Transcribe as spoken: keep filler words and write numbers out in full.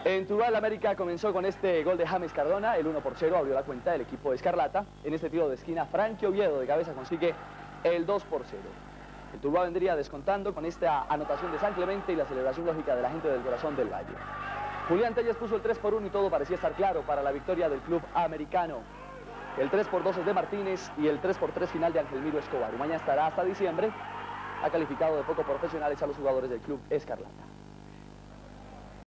En Tuluá, el América comenzó con este gol de James Cardona, el uno por cero, abrió la cuenta del equipo de Escarlata. En este tiro de esquina, Frankie Oviedo de cabeza consigue el dos por cero. El Tuluá vendría descontando con esta anotación de San Clemente y la celebración lógica de la gente del corazón del Valle. Julián Telles puso el tres por uno y todo parecía estar claro para la victoria del club americano. El tres por dos es de Martínez y el tres por tres final de Angelmiro Escobar. Mañana estará hasta diciembre. Ha calificado de poco profesionales a los jugadores del club Escarlata.